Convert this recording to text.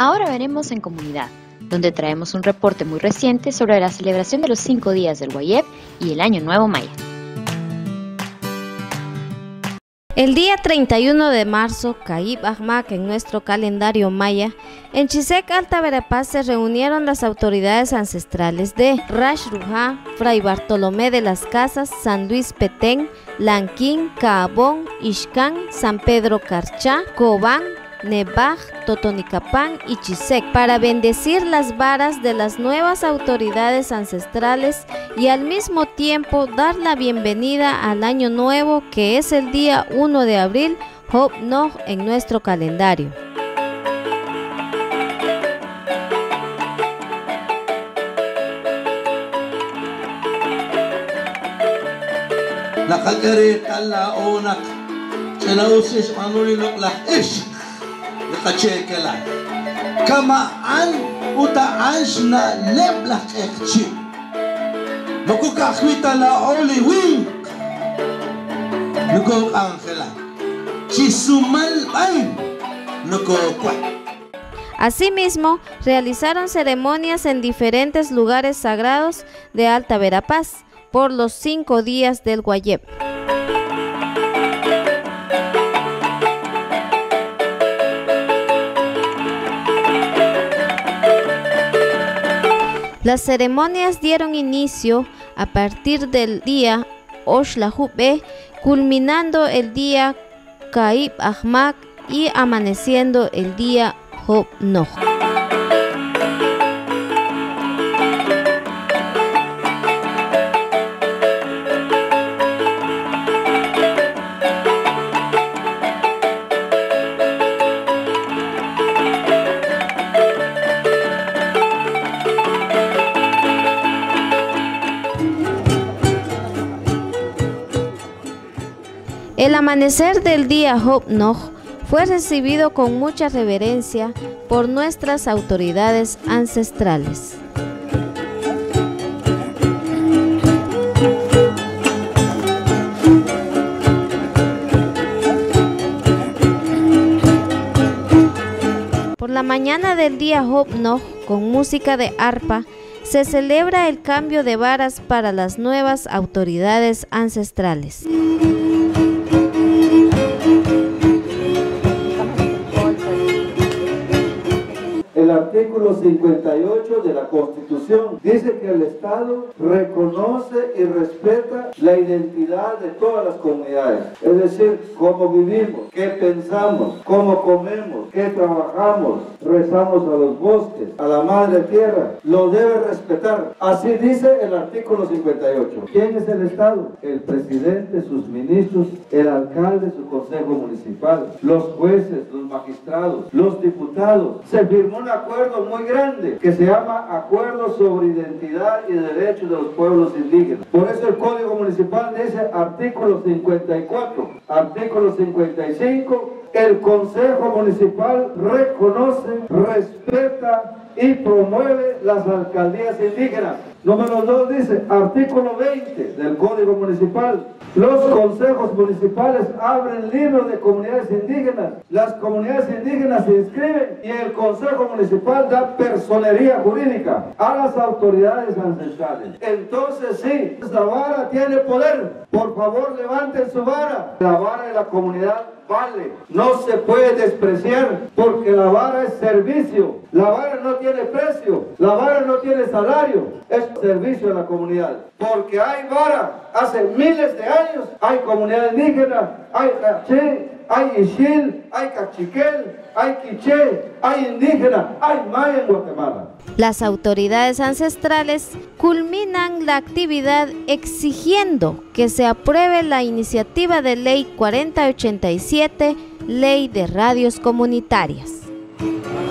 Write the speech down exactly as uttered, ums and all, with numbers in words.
Ahora veremos en comunidad, donde traemos un reporte muy reciente sobre la celebración de los cinco días del Guayep y el Año Nuevo Maya. El día treinta y uno de marzo, Caib Ahmak, en nuestro calendario maya, en Chisec, Alta Verapaz, se reunieron las autoridades ancestrales de Rash Rujá, Fray Bartolomé de las Casas, San Luis Petén, Lanquín, Caabón, Ixcán, San Pedro Carchá, Cobán, Nebaj, Totonicapán y Chisec, para bendecir las varas de las nuevas autoridades ancestrales y al mismo tiempo dar la bienvenida al año nuevo, que es el día uno de abril, Hop Nog, en nuestro calendario. Kamaan utaan na leblak ekchi. Nuko kakwita la oli wing. Nuko angela. Chisumal ay. Nuko kwa. Asimismo, realizaron ceremonias en diferentes lugares sagrados de Alta Verapaz por los cinco días del Guayep. Las ceremonias dieron inicio a partir del día Oshlahube, culminando el día Caib Ahmak y amaneciendo el día Hop Nog. El amanecer del día Hop Nog fue recibido con mucha reverencia por nuestras autoridades ancestrales. Por la mañana del día Hop Nog, con música de arpa, se celebra el cambio de varas para las nuevas autoridades ancestrales. El artículo cincuenta y ocho de la Constitución dice que el Estado reconoce y respeta la identidad de todas las comunidades, es decir, cómo vivimos, qué pensamos, cómo comemos, qué trabajamos, rezamos a los bosques, a la madre tierra, lo debe respetar. Así dice el artículo cincuenta y ocho. ¿Quién es el Estado? El presidente, sus ministros, el alcalde, su consejo municipal, los jueces, los magistrados, los diputados. Se firmó una acuerdo muy grande que se llama Acuerdo sobre Identidad y Derechos de los Pueblos Indígenas. Por eso el Código Municipal dice, artículo cincuenta y cuatro, artículo cincuenta y cinco, el Consejo Municipal reconoce, respeta y promueve las alcaldías indígenas. Número dos dice, artículo veinte del Código Municipal, los consejos municipales abren libros de comunidades indígenas, las comunidades indígenas se inscriben y el Consejo Municipal da personería jurídica a las autoridades ancestrales. Entonces sí, la vara tiene poder. Por favor, levanten su vara. La vara de la comunidad vale, no se puede despreciar, porque la vara es servicio, la vara no tiene precio, la vara no tiene salario, es servicio a la comunidad, porque hay vara, hace miles de años, hay comunidad indígena, hay caché, hay Ixil, hay cachiquel, hay quiché, hay indígena, hay maya en Guatemala. Las autoridades ancestrales culminan la actividad exigiendo que se apruebe la iniciativa de ley cuarenta ochenta y siete, Ley de Radios Comunitarias.